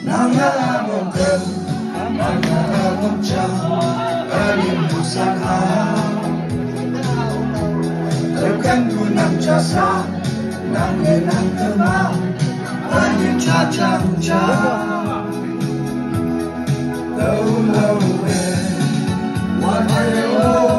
Nanga mongkel, nanga mongchang, alim busan ha. Terkan gunam jasa, nange nang kema, alim cha chang cha. Lâu lâu về, one day